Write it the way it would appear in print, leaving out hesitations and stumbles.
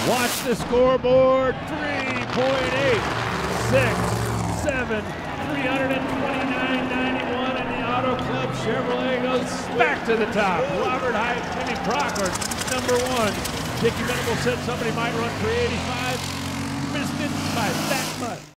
Watch the scoreboard. 3.8, 6, 7, 329.91, and the Auto Club Chevrolet goes back to the top. Robert Hight, Timmy Crocker, number 1. Dickie Venable said somebody might run 385. Missed it by that much.